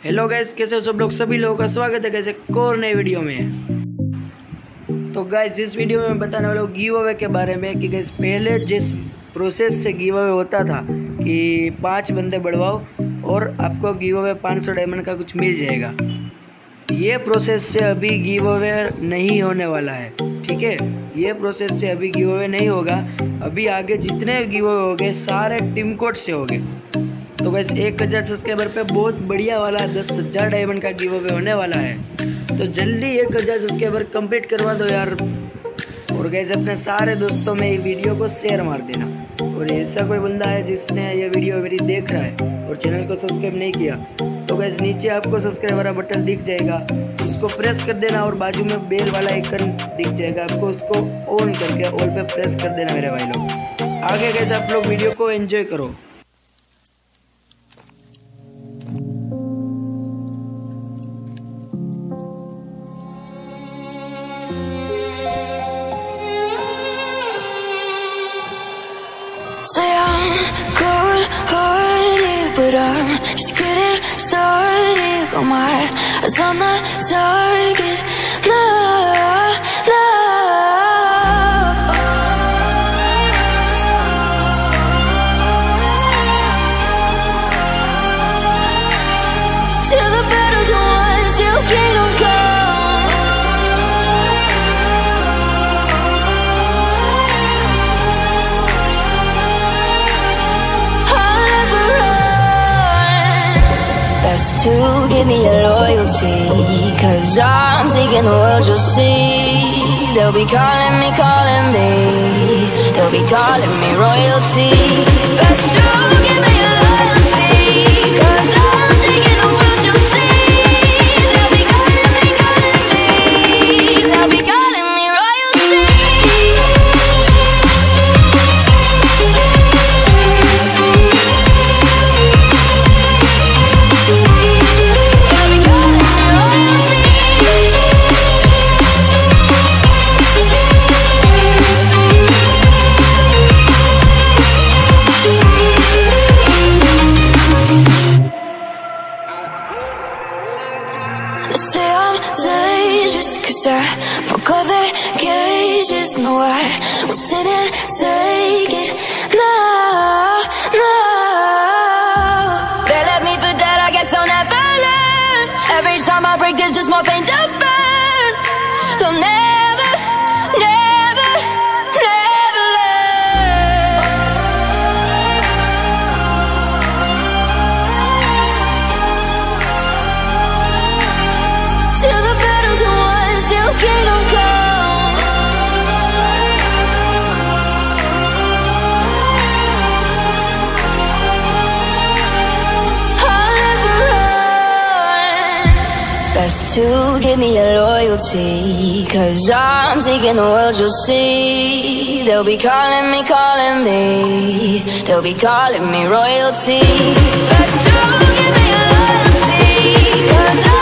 Hello guys, कैसे हो सब लोग। सभी लोगों का स्वागत है गाइस एक और नए वीडियो में। तो गाइस इस वीडियो में मैं बताने वाला हूँ गिव अवे के बारे में कि गाइस पहले जिस प्रोसेस से गिव अवे होता था कि 5 बंदे बढ़वाओ और आपको गिव अवे 500 डायमंड का कुछ मिल जाएगा, ये प्रोसेस से अभी गिव अवे नहीं होने वाला है। ठीक है, ये प्रोसेस से अभी गिव अवे नहीं होगा। अभी आगे जितने गिव अवे हो गए सारे टीम कोड से हो गए। तो गैस 1000 सब्सक्राइबर पे बहुत बढ़िया वाला 10,000 डायमंड का गिव अवे होने वाला है। तो जल्दी 1000 सब्सक्राइबर कंप्लीट करवा दो यार। और गैस अपने सारे दोस्तों में ये वीडियो को शेयर मार देना। और ऐसा कोई बंदा है जिसने ये वीडियो मेरी देख रहा है और चैनल को सब्सक्राइब नहीं किया तो गैस नीचे आपको सब्सक्राइब वाला बटन दिख जाएगा, उसको प्रेस कर देना और बाजू में बेल वाला आइकन दिख जाएगा, आपको उसको ऑन करके ऑल पे प्रेस कर देना मेरे भाई लोग। आगे गैस आप लोग वीडियो को एंजॉय करो। Say I'm good-hearted, but I'm just getting started. Got my eyes on the target. No, no. Till the battle's won, till kingdom come. To give me your loyalty, 'cause I'm taking the world, you'll see. They'll be calling me, they'll be calling me royalty. Best to give me your loyalty, 'cause I'm taking the world, you'll see. They'll be calling me, they'll be calling me royalty. I broke all the cages, no I won't sit and take it, no, no. They left me for dead, I guess I'll never learn. Every time I break there's just more pain to burn. They'll never, never, never learn. Till the battle's won, till kingdom come. I'll never run. Best to give me your loyalty, 'cause I'm taking the world, you'll see. They'll be calling me, they'll be calling me royalty. Best to give me your loyalty, 'cause